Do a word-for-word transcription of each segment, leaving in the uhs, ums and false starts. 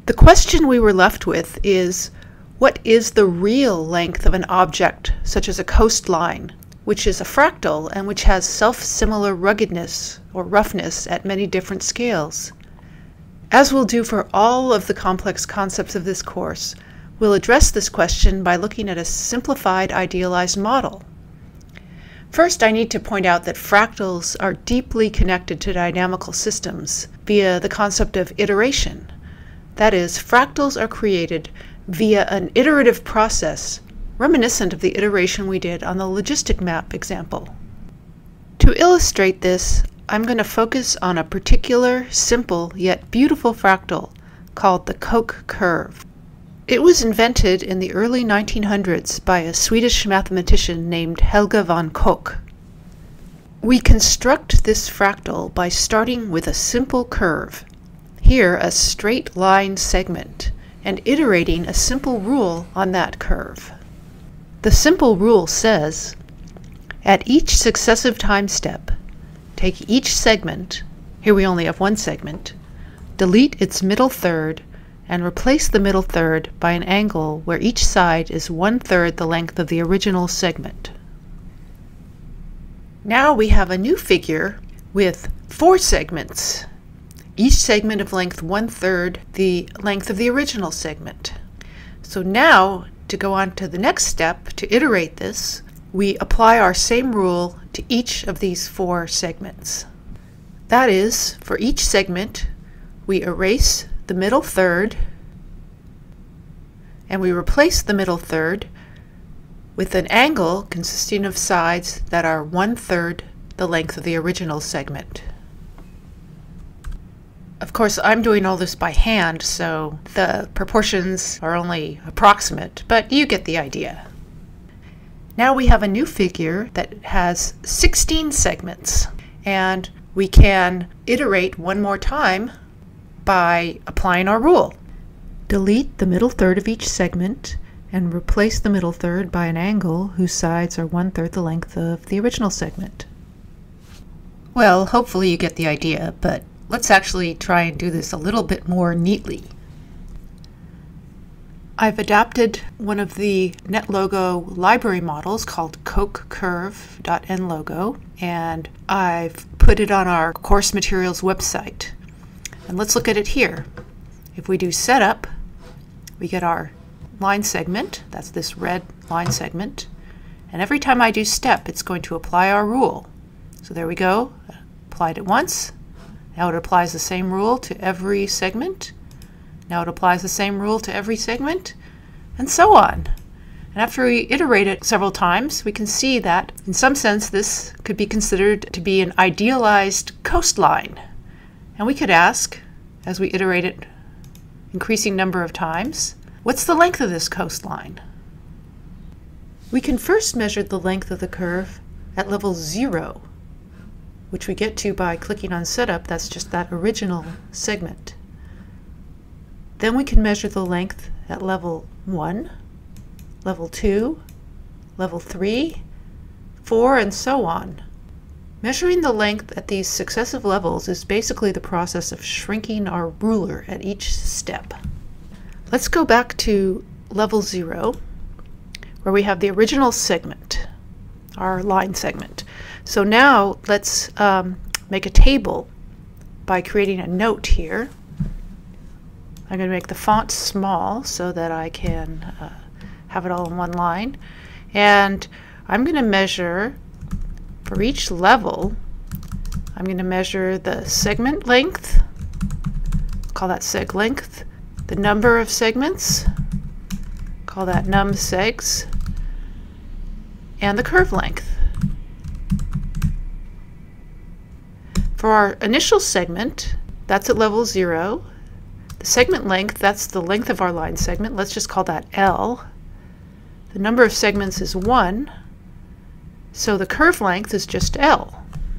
The question we were left with is, what is the real length of an object, such as a coastline, which is a fractal and which has self-similar ruggedness or roughness at many different scales? As we'll do for all of the complex concepts of this course, we'll address this question by looking at a simplified idealized model. First, I need to point out that fractals are deeply connected to dynamical systems via the concept of iteration. That is, fractals are created via an iterative process reminiscent of the iteration we did on the logistic map example. To illustrate this, I'm going to focus on a particular, simple, yet beautiful fractal called the Koch curve. It was invented in the early nineteen hundreds by a Swedish mathematician named Helge von Koch. We construct this fractal by starting with a simple curve, here a straight line segment, and iterating a simple rule on that curve. The simple rule says, at each successive time step, take each segment, here we only have one segment, delete its middle third, and replace the middle third by an angle where each side is one-third the length of the original segment. Now we have a new figure with four segments, each segment of length one-third the length of the original segment. So now, to go on to the next step, to iterate this, we apply our same rule to each of these four segments. That is, for each segment, we erase the middle third, and we replace the middle third with an angle consisting of sides that are one-third the length of the original segment. Of course, I'm doing all this by hand, so the proportions are only approximate, but you get the idea. Now we have a new figure that has sixteen segments, and we can iterate one more time by applying our rule. Delete the middle third of each segment and replace the middle third by an angle whose sides are one-third the length of the original segment. Well, hopefully you get the idea, but let's actually try and do this a little bit more neatly. I've adapted one of the NetLogo library models called Koch curve.nlogo, and I've put it on our course materials website. And let's look at it here. If we do setup, we get our line segment, that's this red line segment, and every time I do step, it's going to apply our rule. So there we go, applied it once. Now it applies the same rule to every segment. Now it applies the same rule to every segment, and so on. And after we iterate it several times, we can see that, in some sense, this could be considered to be an idealized coastline. And we could ask, as we iterate it increasing number of times, what's the length of this coastline? We can first measure the length of the curve at level zero, which we get to by clicking on setup. That's just that original segment. Then we can measure the length at level one, level two, level three, four, and so on. Measuring the length at these successive levels is basically the process of shrinking our ruler at each step. Let's go back to level zero, where we have the original segment, our line segment. So now let's um, make a table by creating a note here. I'm going to make the font small so that I can uh, have it all in one line. And I'm going to measure, for each level, I'm going to measure the segment length, call that seg length, the number of segments, call that num segs, and the curve length. For our initial segment, that's at level zero. The segment length, that's the length of our line segment. Let's just call that L. The number of segments is one, so the curve length is just L.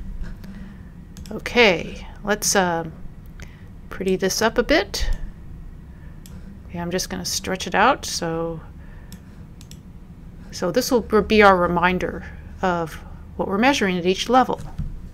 Okay, let's uh, pretty this up a bit. Okay, I'm just going to stretch it out, so so this will be our reminder of what we're measuring at each level.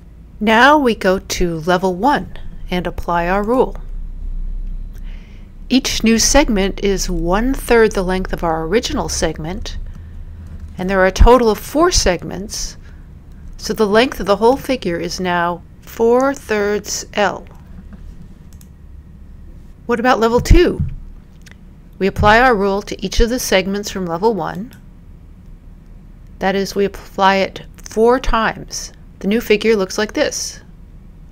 Now we go to level one and apply our rule. each new segment is one-third the length of our original segment, and there are a total of four segments, so the length of the whole figure is now four thirds L. What about level two? We apply our rule to each of the segments from level one. That is, we apply it four times. The new figure looks like this.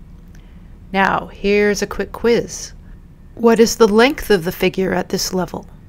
Now, here's a quick quiz. What is the length of the figure at this level?